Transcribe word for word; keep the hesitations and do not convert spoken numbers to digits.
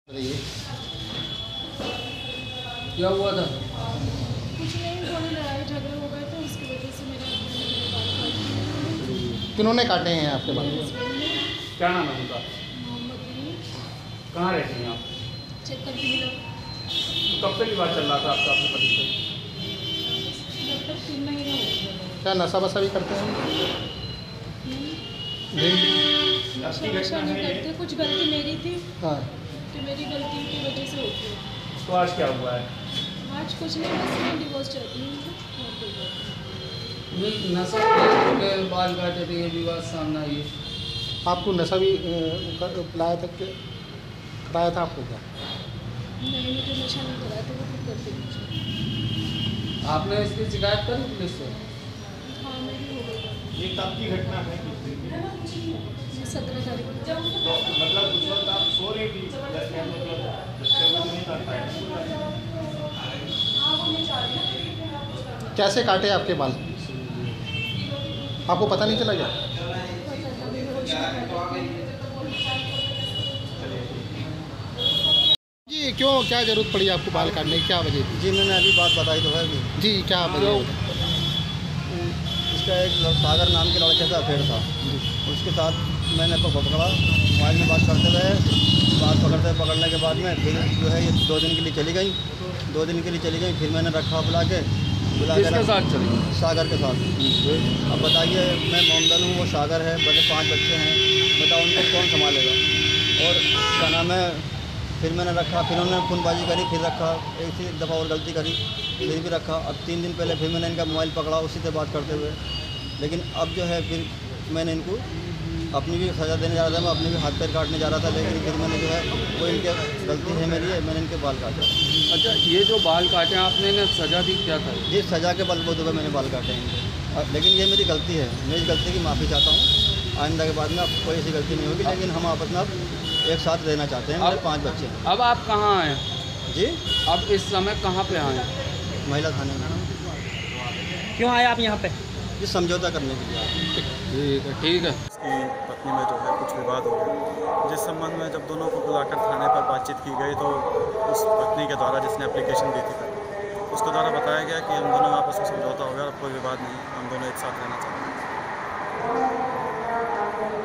क्या हुआ था? कुछ नहीं, थोड़ी लड़ाई झगड़े हो गए थे, उसकी वजह से मेरे हस्बैंड ने मेरे बाल काट दिए। किन्होंने काटे हैं आपके बाल? क्या नाम है उनका? मोहम्मद अली। कहाँ रहती हैं आप? चेक करके मिला। तो कब से विवाद चल रहा था आपका अपने पति से? जब तक तीन महीने हो गए। क्या नशा वशा भी करते हैं? नशा वशा नहीं करते, कुछ गलती मेरी थी हाँ। कि मेरी गलती की वजह से होती है। तो आज क्या हुआ है? आज कुछ नहीं, बस मैं डिवोर्स चाहती हूँ। नशा के बाल काटे थे, ये विवाद सामने आई है। आपको नशा भी पिलाया था कि कराया था आपको क्या? नहीं, मुझे नशा नहीं कराया था, वो खुद करते मुझे। आपने इसकी शिकायत करी पुलिस से? हाँ, मेरी हो गई। ये कब की घटना है? सत्रह तारीख को। मतलब उस वक्त आप सो रही थी? कैसे काटे आपके बाल? आपको पता नहीं चला क्या? जी क्यों, क्या ज़रूरत पड़ी आपको बाल काटने की, क्या वजह थी? जी मैंने अभी बात बताई तो है भी। जी क्या वजह? इसका एक सागर नाम के लड़के का अफेयर था, उसके साथ मैंने तो पकड़ा, मोबाइल में बात करते रहे, बात पकड़ते पकड़ने के बाद में फिर जो है ये दो दिन के लिए चली गई दो दिन के लिए चली गई फिर मैंने रखा बुला के बुला के साथ चली? सागर के साथ। अब बताइए, मैं मोमदन हूँ, वो सागर है, बड़े पांच बच्चे हैं, बताओ उनको कौन संभालेगा? और क्या नाम है, फिर मैंने रखा, फिर उन्होंने खूनबाजी करी, फिर रखा, एक ही दफ़ा और गलती करी, फिर भी रखा। अब तीन दिन पहले फिर मैंने इनका मोबाइल पकड़ा उसी से बात करते हुए, लेकिन अब जो है फिर मैंने इनको अपनी भी सज़ा देने जा रहा था, मैं अपने भी हाथ पैर काटने जा रहा था, लेकिन फिर मैंने जो है वो इनके गलती है मेरी है, मैंने इनके बाल काटे। अच्छा, ये जो बाल काटे आपने ना सजा दी, क्या था? ये सज़ा के बलबूते पर मैंने बाल काटे इनके, लेकिन ये मेरी गलती है, मैं इस गलती की माफ़ी चाहता हूँ। आइंदा के बाद में अब कोई ऐसी गलती नहीं होगी, लेकिन हम आपस में अब एक साथ रहना चाहते हैं। मेरे पाँच बच्चे हैं। अब आप कहाँ आए? जी अब इस समय कहाँ पे आए? महिला थाने में। क्यों आए आप यहाँ पे? ये समझौता करने के लिए। ठीक है, ठीक है। उसकी पत्नी में जो है कुछ विवाद हो गया, जिस संबंध में जब दोनों को बुलाकर थाने पर बातचीत की गई तो उस पत्नी के द्वारा जिसने एप्लीकेशन दी थी उसके द्वारा बताया गया कि हम दोनों आपस में समझौता हो गया, अब कोई विवाद नहीं, हम दोनों एक साथ रहना चाहते हैं।